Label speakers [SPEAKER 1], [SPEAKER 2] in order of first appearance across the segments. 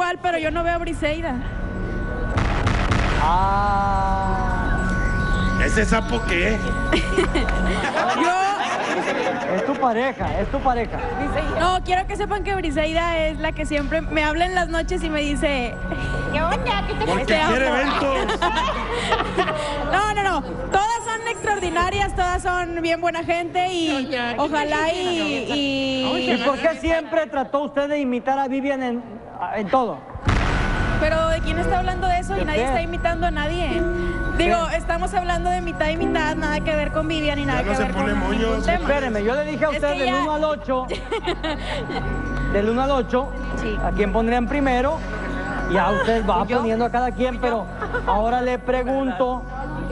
[SPEAKER 1] igual, pero yo no veo a Briseida.
[SPEAKER 2] ¿Ese sapo qué?
[SPEAKER 3] Es tu pareja, es tu pareja.
[SPEAKER 1] No, quiero que sepan que Briseida es la que siempre me habla en las noches y me dice... ¿Qué onda? ¿Qué te
[SPEAKER 2] Porque quiere eventos.
[SPEAKER 1] No. Todas son extraordinarias, todas son bien buena gente y ojalá
[SPEAKER 3] ¿Y por qué siempre trató usted de imitar a Vivian en todo?
[SPEAKER 1] Pero ¿de quién está hablando de eso? Y
[SPEAKER 3] ¿De
[SPEAKER 1] nadie
[SPEAKER 3] qué?
[SPEAKER 1] está imitando a nadie. Digo, estamos hablando de mitad y mitad, nada que ver con Vivian y nada
[SPEAKER 2] Ya no
[SPEAKER 1] que
[SPEAKER 2] se
[SPEAKER 1] ver con
[SPEAKER 2] pone
[SPEAKER 1] ningún
[SPEAKER 2] moños.
[SPEAKER 1] tema.
[SPEAKER 3] Espéreme, yo le dije a
[SPEAKER 1] Es
[SPEAKER 3] usted
[SPEAKER 1] que
[SPEAKER 3] del
[SPEAKER 1] ya-
[SPEAKER 3] 1 al 8. Del 1 al 8,
[SPEAKER 1] Sí.
[SPEAKER 3] ¿a quién pondrían primero? Ya usted va poniendo a cada quien, pero ahora le pregunto.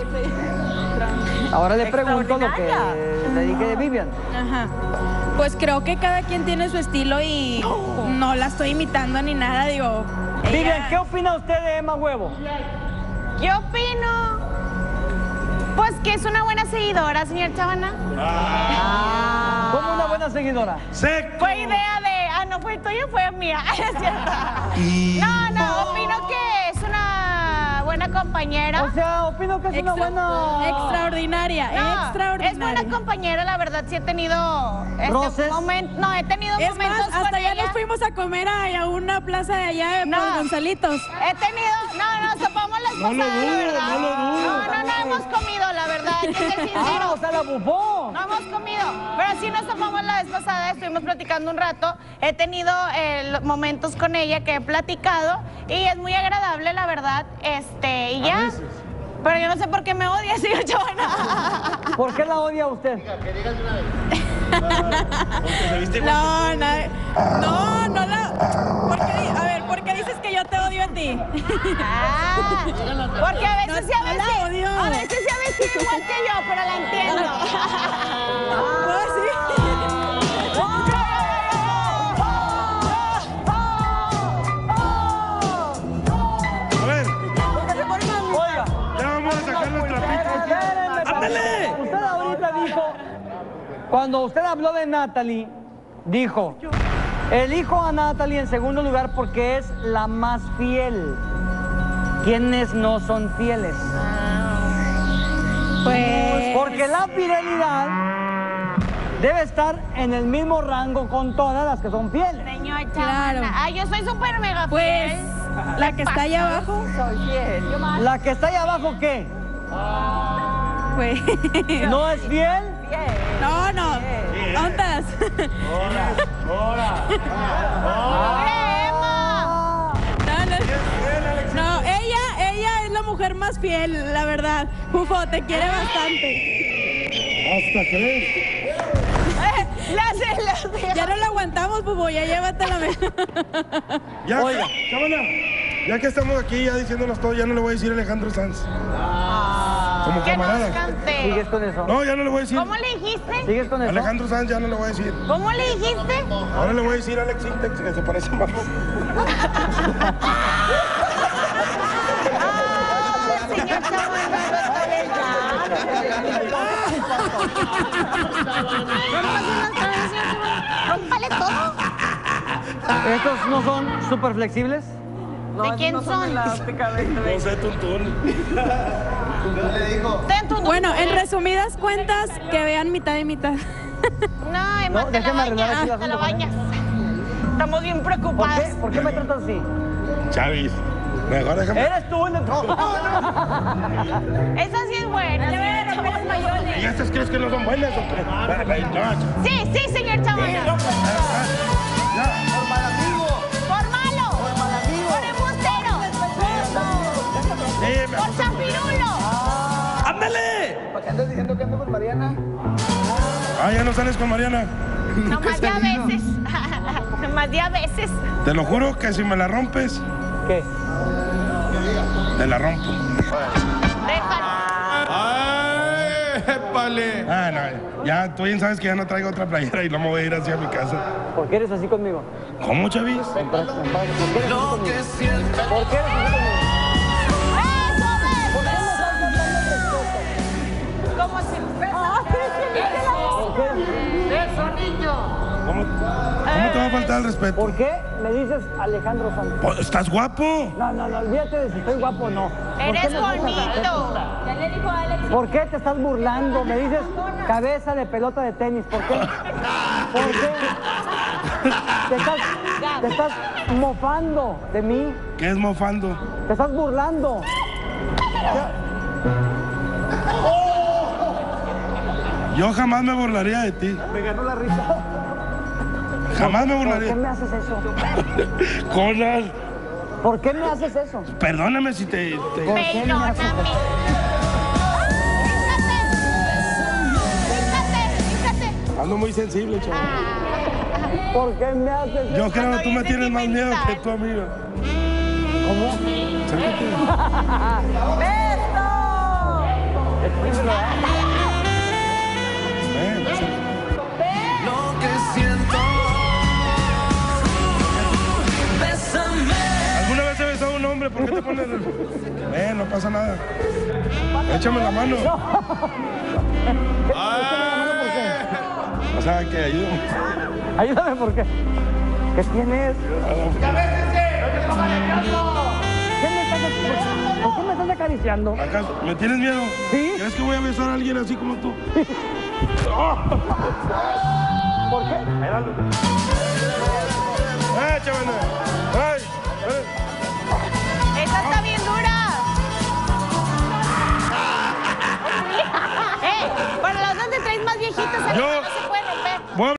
[SPEAKER 3] Ahora le pregunto lo que le dije de Vivian.
[SPEAKER 1] Ajá. Pues creo que cada quien tiene su estilo y no la estoy imitando ni nada, digo.
[SPEAKER 3] Vivian, ¿qué opina usted de Emma Huevo?
[SPEAKER 4] ¿Qué opino? Pues que es una buena seguidora, señor Chavana.
[SPEAKER 3] Como una buena seguidora.
[SPEAKER 2] ¡Seco!
[SPEAKER 4] Fue idea de... Ah, no fue tuya, fue mía. Es cierto.
[SPEAKER 2] Y...
[SPEAKER 4] No, opino que es una buena compañera.
[SPEAKER 3] O sea, opino que es una buena...
[SPEAKER 1] Extraordinaria,
[SPEAKER 4] No,
[SPEAKER 1] extraordinaria.
[SPEAKER 4] es buena compañera, la verdad, sí he tenido...
[SPEAKER 3] ¿Roces?
[SPEAKER 4] No, he tenido
[SPEAKER 1] Es
[SPEAKER 4] momentos
[SPEAKER 1] más, hasta
[SPEAKER 4] con
[SPEAKER 1] ya
[SPEAKER 4] ella.
[SPEAKER 1] nos fuimos a comer a una plaza de allá
[SPEAKER 4] No.
[SPEAKER 1] por Gonzalitos.
[SPEAKER 4] He tenido... No, topamos las
[SPEAKER 2] No lo
[SPEAKER 4] pasadas,
[SPEAKER 2] dudo,
[SPEAKER 4] la verdad.
[SPEAKER 2] no lo dudo.
[SPEAKER 4] No hemos comido, la verdad, hay que ser sinceros.
[SPEAKER 3] O sea, la bufó.
[SPEAKER 4] No hemos comido, pero sí nos topamos la vez pasada, estuvimos platicando un rato. He tenido momentos con ella que he platicado y es muy agradable, la verdad. Y ya. Pero yo no sé por qué me odia, señor Chavana.
[SPEAKER 3] ¿Por qué la odia usted?
[SPEAKER 2] Porque se viste igual.
[SPEAKER 1] No la... ¿Por qué dices que yo te odio a ti?
[SPEAKER 4] Porque a veces sí,
[SPEAKER 1] No la odio.
[SPEAKER 4] a veces sí ha vestido igual que yo, pero la entiendo.
[SPEAKER 1] No, sí.
[SPEAKER 2] A ver,
[SPEAKER 3] Oiga.
[SPEAKER 2] ya vamos a sacar los trapitos.
[SPEAKER 3] Espérenme,
[SPEAKER 2] ¡Ándale!
[SPEAKER 3] Usted ahorita dijo, cuando usted habló de Natalie, dijo, elijo a Natalie en segundo lugar porque es la más fiel. ¿Quiénes no son fieles?
[SPEAKER 1] Pues...
[SPEAKER 3] Porque la fidelidad debe estar en el mismo rango con todas las que son fieles.
[SPEAKER 4] Señor
[SPEAKER 1] Claro.
[SPEAKER 4] Chavana. Ay, yo soy súper mega
[SPEAKER 1] Pues...
[SPEAKER 4] fiel.
[SPEAKER 1] La que está allá abajo,
[SPEAKER 3] ¿La que está ahí abajo qué?
[SPEAKER 1] pues...
[SPEAKER 3] ¿No es fiel?
[SPEAKER 1] No. ¿Dónde estás?
[SPEAKER 4] Emma.
[SPEAKER 1] No, ella es la mujer más fiel, la verdad. Fufo, te quiere bastante.
[SPEAKER 2] ¿Hasta crees?
[SPEAKER 1] Ya no la aguantamos, Fufo, ya llévatela.
[SPEAKER 2] Ya,
[SPEAKER 3] Oiga.
[SPEAKER 2] Chavana, ya que estamos aquí ya diciéndonos todo, ya no le voy a decir a Alejandro Sanz. Como
[SPEAKER 4] Que nos
[SPEAKER 2] camarada.
[SPEAKER 4] cante.
[SPEAKER 3] ¿Sigues con eso?
[SPEAKER 2] No, ya no le voy a decir.
[SPEAKER 4] ¿Cómo le dijiste?
[SPEAKER 3] ¿Sigues con eso?
[SPEAKER 2] Alejandro Sanz ya no le voy a decir.
[SPEAKER 4] ¿Cómo le dijiste?
[SPEAKER 2] Ahora le voy a decir a Alex Sintex que se parece más.
[SPEAKER 4] Señor Chavana, rómpale todo.
[SPEAKER 3] ¿Estos no son súper flexibles?
[SPEAKER 4] ¿De quién son?
[SPEAKER 2] No sé, Tuntún.
[SPEAKER 4] Ten tu
[SPEAKER 1] Bueno, en resumidas cuentas, que vean mitad y mitad.
[SPEAKER 4] No, Emma,
[SPEAKER 3] No,
[SPEAKER 4] te la
[SPEAKER 3] déjame arreglar aquí el
[SPEAKER 4] bañas, te la
[SPEAKER 3] asunto con
[SPEAKER 4] bañas. Estamos bien
[SPEAKER 3] ¿Por
[SPEAKER 4] preocupadas.
[SPEAKER 3] qué? ¿Por qué me tratas así?
[SPEAKER 2] Chavis, mejor déjame.
[SPEAKER 3] Eres tú el de todo.
[SPEAKER 4] Esa sí es buena. señor Chavana.
[SPEAKER 2] ¿Y estas crees que no son buenas o qué? No,
[SPEAKER 4] Sí, señor Chavana.
[SPEAKER 3] Por mal amigo.
[SPEAKER 4] Por malo.
[SPEAKER 3] Por mal amigo.
[SPEAKER 4] Por embustero. Por chapirulo.
[SPEAKER 2] ¡Ándale!
[SPEAKER 3] ¿Para qué andas diciendo que ando con Mariana?
[SPEAKER 2] Ah, ya no sales con Mariana.
[SPEAKER 4] Nomás de a veces. Nomás de a veces.
[SPEAKER 2] Te lo juro que si me la rompes,
[SPEAKER 3] ¿Qué?
[SPEAKER 2] te la rompo.
[SPEAKER 4] Déjalo.
[SPEAKER 5] ¡Ay, épale!
[SPEAKER 2] Ah, no, ya tú bien sabes que ya no traigo otra playera y no me voy a ir hacia mi casa.
[SPEAKER 3] ¿Por qué eres así conmigo?
[SPEAKER 2] ¿Cómo, Chavis?
[SPEAKER 3] ¿Por qué eres así conmigo? ¿Por qué eres así conmigo?
[SPEAKER 4] Eso ves.
[SPEAKER 3] ¿Por qué me estás faltando el respeto?
[SPEAKER 4] Como si...
[SPEAKER 3] ¿Por qué?
[SPEAKER 2] ¿Cómo? ¿Cómo te va a faltar el respeto?
[SPEAKER 3] ¿Por qué me dices Alejandro Sanz?
[SPEAKER 2] Pues, ¿estás guapo?
[SPEAKER 3] No, olvídate de si estoy guapo o no. ¿Por
[SPEAKER 4] Eres
[SPEAKER 3] qué me falta
[SPEAKER 4] bonito.
[SPEAKER 3] respeto?
[SPEAKER 1] Ya le dijo Alex.
[SPEAKER 3] ¿Por qué te estás burlando? Me dices cabeza de pelota de tenis. ¿Por qué? ¿Por qué? Te estás mofando de mí.
[SPEAKER 2] ¿Qué es mofando?
[SPEAKER 3] Te estás burlando.
[SPEAKER 2] Yo jamás me burlaría de ti.
[SPEAKER 3] Me ganó la risa.
[SPEAKER 2] Jamás me
[SPEAKER 3] ¿Por qué
[SPEAKER 2] burlaría.
[SPEAKER 3] me haces eso?
[SPEAKER 2] Conan,
[SPEAKER 3] ¿Por qué me haces eso?
[SPEAKER 2] perdóname si te...
[SPEAKER 3] ¿Por qué me haces
[SPEAKER 4] Perdóname.
[SPEAKER 3] eso?
[SPEAKER 4] Fíjate.
[SPEAKER 2] Ando muy sensible, chaval.
[SPEAKER 3] ¿Por qué me haces eso?
[SPEAKER 2] Yo creo que
[SPEAKER 4] Ando
[SPEAKER 2] tú me
[SPEAKER 4] bien
[SPEAKER 2] tienes más miedo que
[SPEAKER 4] sentimental.
[SPEAKER 2] tu amiga.
[SPEAKER 3] ¿Cómo?
[SPEAKER 2] Acércate.
[SPEAKER 3] Exprímelo, ¿eh?
[SPEAKER 2] Ven, acércate. ¿Alguna vez he besado a un hombre? ¿Por qué te pones nervioso? Ven, no pasa nada. Échame la mano. O sea, que ayúdame.
[SPEAKER 3] Ayúdame, ¿por qué? ¿Qué tienes? ¿Qué me estás haciendo? ¿Por qué me estás acariciando?
[SPEAKER 2] ¿Acaso me tienes miedo?
[SPEAKER 3] ¿Sí?
[SPEAKER 2] ¿Crees que voy a besar a alguien así como tú?
[SPEAKER 3] ¿Por qué?
[SPEAKER 2] Chaval! ¡Ay!